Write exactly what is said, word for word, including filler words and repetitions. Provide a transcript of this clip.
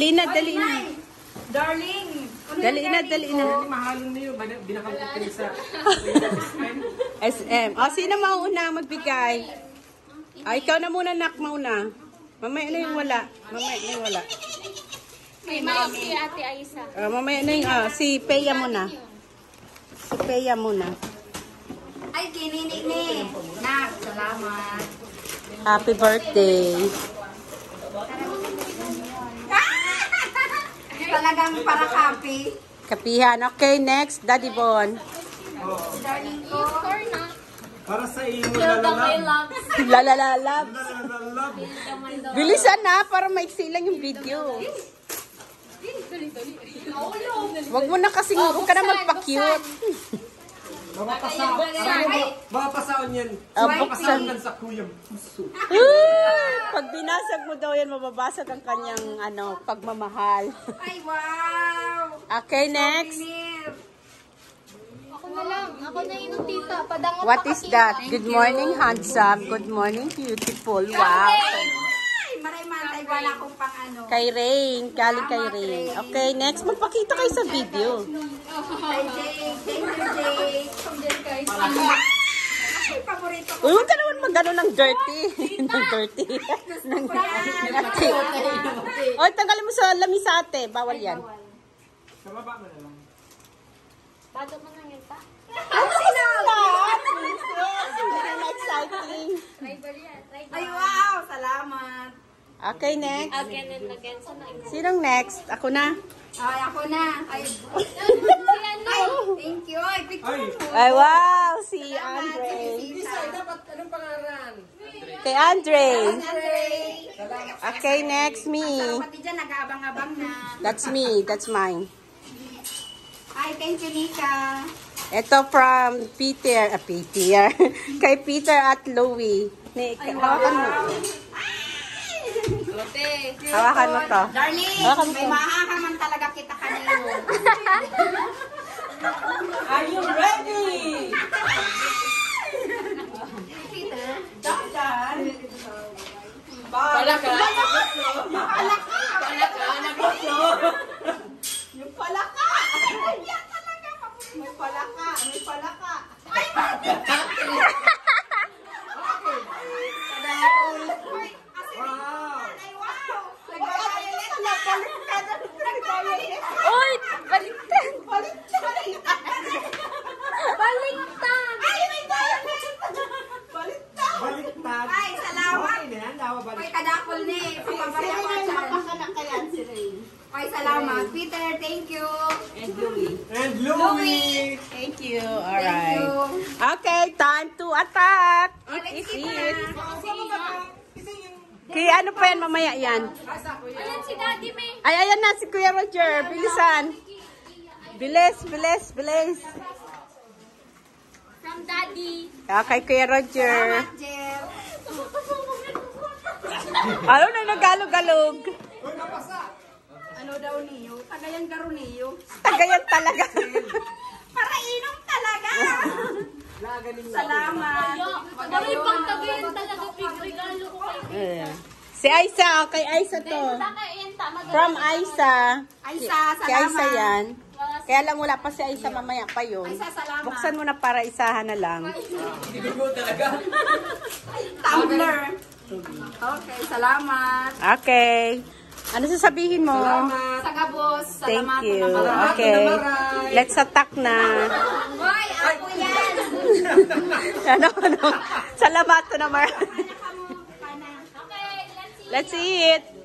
Dali na, dali na. Darling. Dali na, dali na. Mahalon niyo, binakapagpili sa S M. O, sino mauna magbigay? Ah, ikaw na muna, nak, mauna. Mamaya na yung wala. Mamaya na yung wala. May mami si Ate Aisa. Uh, mamaya na yung, ah, si Peya muna. Si Peya muna. Ay, kinini-ni. Nak, salamat. Happy birthday. Talagang para happy. Kapihan. Okay, next, Daddy Bon. Darling ko. para sa iyo Filda my loves. Lalalalab. love. Bilisan na, para maiksi lang yung video. Wag mo na kasi, huwag ka na magpa-cute. Baka pasaon yan. Ah, buksan. Pasaon sa kuyang puso. Uy! Pag binasag mo daw yan, mababasag ang kanyang ano, pagmamahal. Ay, wow. Okay, next. Souvenir. Ako na lang. Ako na yung tita. Padangot What pa is kasi. that? Good morning, handsome. Good morning, beautiful. Wow. Ay, maray-matay. Wala akong pang ano. Kay Rain. Galing kay Rain. Okay, next. Magpakita kayo sa video. Kay Jake. Thank you, Jake. Ay, paborito ko. Uy, huwag ka naman mag-ano ng dirty. ng dirty. ng dirty. Oy, tanggalin mo sa lamisa ate. Bawal yan. Sa baba mo na lang. Bato mo na yun pa. Ang sinabi! Hindi na exciting. Rival yan. Rival. Ay, wow. Salamat. Okay, next. Again and again. Sana ikaw. Sinong next? Ako na. Ay, ako na. Ay, Si ano? ay thank you. Ay, picture Ay. mo. Ay, wow! Si Salamat, Andre. Tita. Dapat anong pangalan? Kay Andre. Andre. Okay, next, me. Pati dyan, nag-aabang-abang na. That's me. That's mine. Ay, thank you, Nika. Ito from Peter. Ah, Peter. Kay Peter at Louie. Ni, hawakan mo. Hawakan mo to. Darling, Hawakan mo may to. mahakaman talaga kita kanino. Are you ready? Palaka. Palaka. Palaka. Yung palaka. Yan talaga. May palaka. May palaka. Ay, Uy! Baliktad! Baliktad! Baliktad! Ay, may baliktad! Baliktad! Baliktad. Ay, salamat. Okay na yan, dawa Ay, baliktad. kadakol ni. Papabayamasan. Makakalakayan si Rain. Ay, salamat. Peter, thank you. And Louie. And Louie. Thank you. Thank Alright. you. Okay, time to attack. Let's Eat, eat eat. na. Kaya ano pa yan mamaya yan? Ayan si Daddy May. Ay, ayan na si Kuya Roger. Bilisan. Bilis, bilis, bilis. From Daddy. Okay, Kuya Roger. Salamat, Jel. Ano na naggalog-galog? Ano daw niyo? Tagayan garo niyo. Tagayan talaga. Para inom talaga. Salamat. Maray pang tagayan talaga. Regalo ko kay Ayan. Si Aisa, kay Aisa to. From Aisa. Aisa, Si Aisa salamat. yan. Kaya lang wala pa si Aisa, mamaya pa yun. Aisa, salamat. Buksan mo na para isahan na lang. Tumbler. Okay, salamat. Okay. Ano sasabihin mo? Sagabos, Thank salamat you. na marami. Okay. Let's attack na. Hoy, ako yan. Ano, ano? Salamat to naman. Anak mo, kana. Okay, let's see. Let's eat.